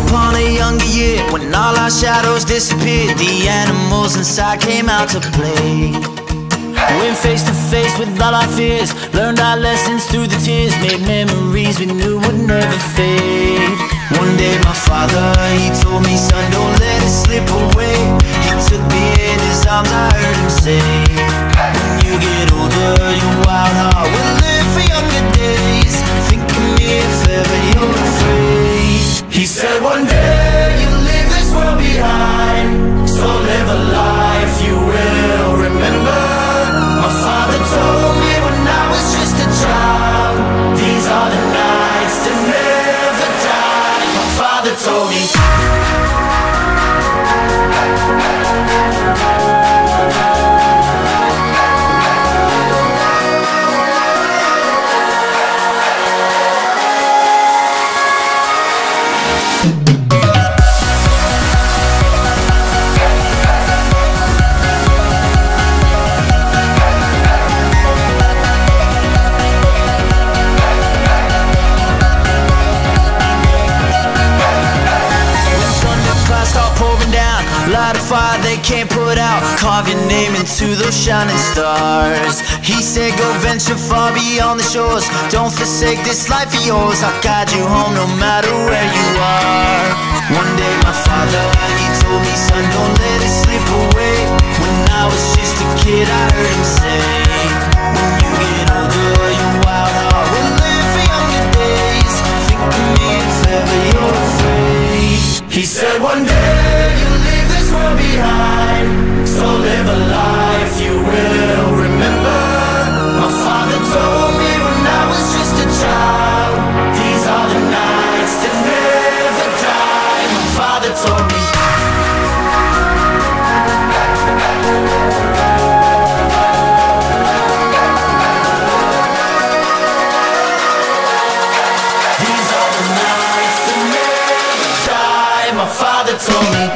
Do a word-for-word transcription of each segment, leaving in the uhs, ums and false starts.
upon a younger year, when all our shadows disappeared, the animals inside came out to play. Went face to face with all our fears, learned our lessons through the tears, made memories we knew would never fade. One day my father, he told me, son, don't let it slip away. He took me in his arms, I heard him say, when you get older, your wild heart will live for younger days. Think of me if ever you're afraid. He said one day you'll leave this world behind, so live a life you will remember. My father told me when I was just a child, these are the nights that never die. My father told me. Light a fire they can't put out, carve your name into those shining stars. He said go venture far beyond the shores, don't forsake this life of yours. I'll guide you home no matter where you are. One day my father, he told me, son, don't let it slip away. When I was just a kid I heard him say, when you get older your wild heart will live for younger days. Think of me if ever you're afraid. He said one day you'll leave this world behind, so live a life you will remember. My father told me when I was just a child, these are the nights that never die. My father told me. These are the nights that never die. My father told me.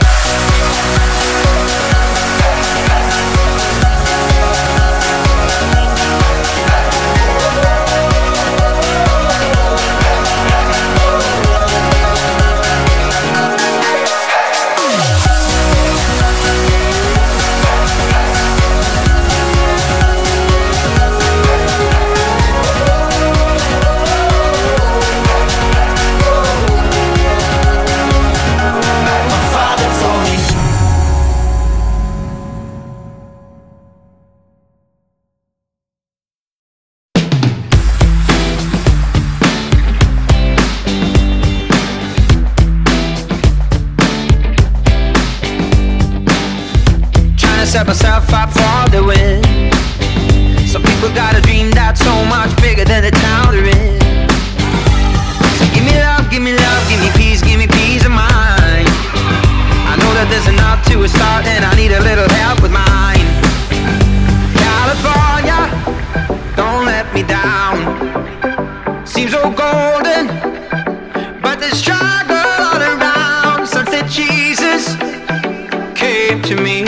Set myself up for the win. Some people got a dream that's so much bigger than the town they're in. So give me love, give me love, give me peace, give me peace of mind. I know that there's enough to a start and I need a little help with mine. California, don't let me down. Seems so golden, but there's struggle all around. Sunset Jesus came to me.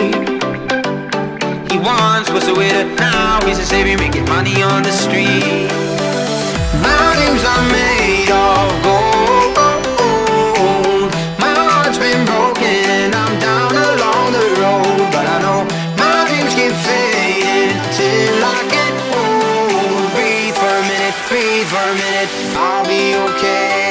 Once was a widow, now he's a savior, making money on the street. My dreams are made of gold. My heart's been broken, I'm down along the road, but I know my dreams keep fading till I get old. Breathe for a minute, breathe for a minute, I'll be okay.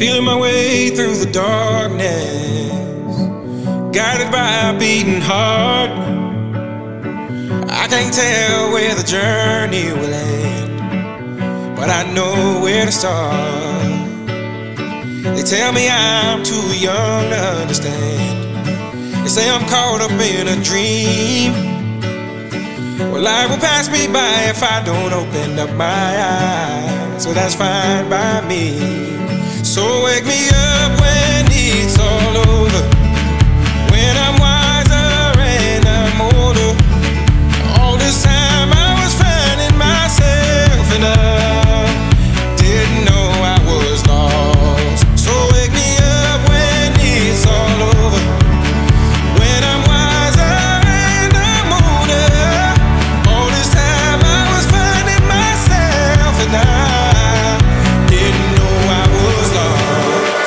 feeling my way through the darkness, guided by a beating heart. I can't tell where the journey will end, but I know where to start. They tell me I'm too young to understand. They say I'm caught up in a dream. Well, life will pass me by if I don't open up my eyes, so that's fine by me. So wake me up when it's all over, when I'm wiser and I'm older. All this time I was finding myself and I didn't know I was lost. So wake me up when it's all over, when I'm wiser and I'm older. All this time I was finding myself and I didn't know I was lost.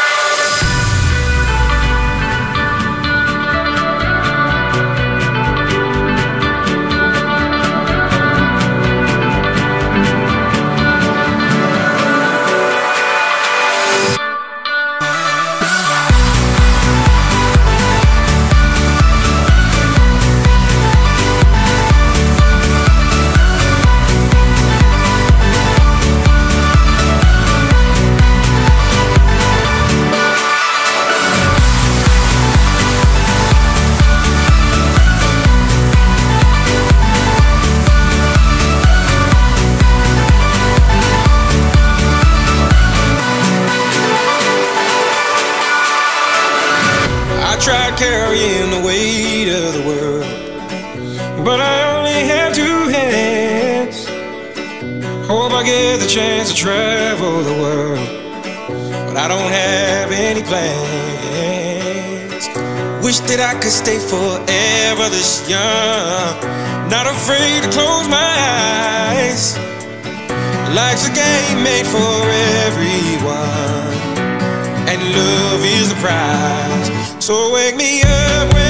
I tried carrying the weight of the world, but I only have two hands. Hope I get the chance to travel the world, but I don't have any plans. Wish that I could stay forever this young, not afraid to close my eyes. Life's a game made for everyone, and love is the prize. So wake me up when